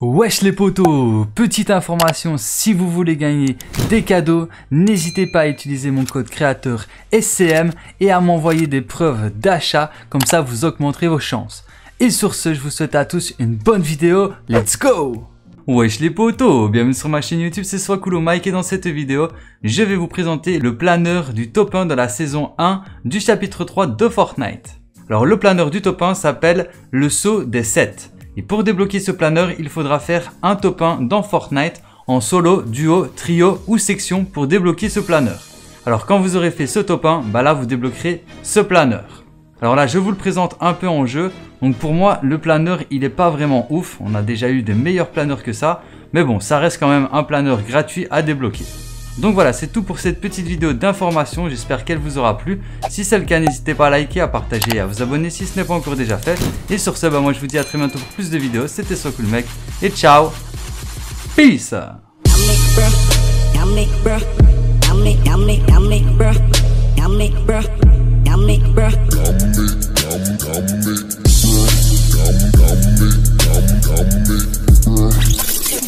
Wesh les potos, petite information, si vous voulez gagner des cadeaux, n'hésitez pas à utiliser mon code créateur SCM et à m'envoyer des preuves d'achat, comme ça vous augmenterez vos chances. Et sur ce, je vous souhaite à tous une bonne vidéo, let's go! Wesh les potos, bienvenue sur ma chaîne YouTube, c'est Swakulo Mike et dans cette vidéo, je vais vous présenter le planeur du top 1 de la saison 1 du chapitre 3 de Fortnite. Alors le planeur du top 1 s'appelle le saut des 7. Et pour débloquer ce planeur, il faudra faire un top 1 dans Fortnite en solo, duo, trio ou section pour débloquer ce planeur. Alors quand vous aurez fait ce top 1, là vous débloquerez ce planeur. Alors là je vous le présente un peu en jeu. Donc pour moi le planeur il est pas vraiment ouf. On a déjà eu des meilleurs planeurs que ça. Mais bon, ça reste quand même un planeur gratuit à débloquer. Donc voilà, c'est tout pour cette petite vidéo d'information, j'espère qu'elle vous aura plu. Si c'est le cas, n'hésitez pas à liker, à partager et à vous abonner si ce n'est pas encore déjà fait. Et sur ce, moi je vous dis à très bientôt pour plus de vidéos, c'était Swakulo Mec et ciao, peace.